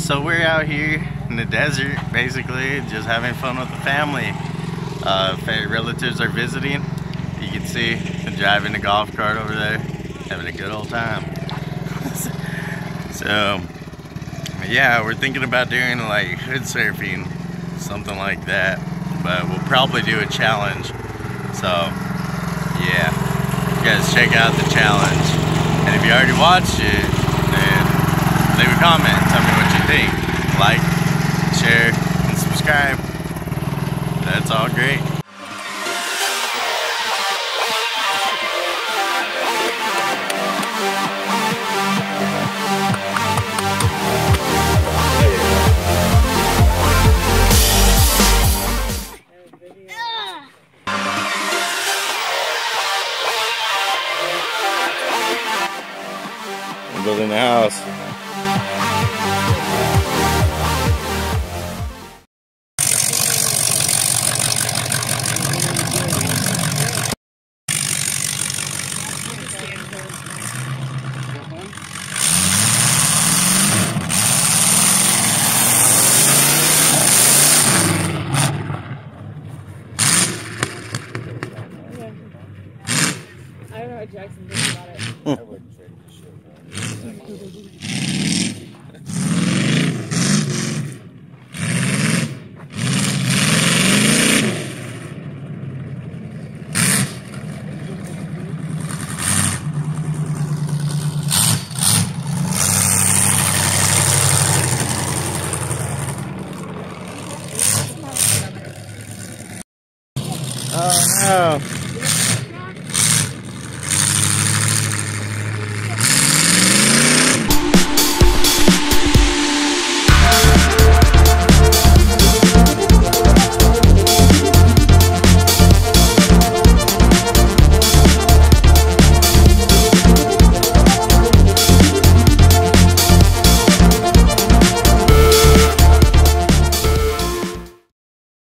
So we're out here in the desert, basically, just having fun with the family. Relatives are visiting. You can see them driving the golf cart over there, having a good old time. So, yeah, we're thinking about doing like hood surfing, something like that. But we'll probably do a challenge. So, yeah, you guys check out the challenge. And if you already watched it, then leave a comment. Tell me what you think. Like, share, and subscribe. That's all great. I'm building a house. I don't know what Jackson thinks about it. I wouldn't trade this shit. Oh no.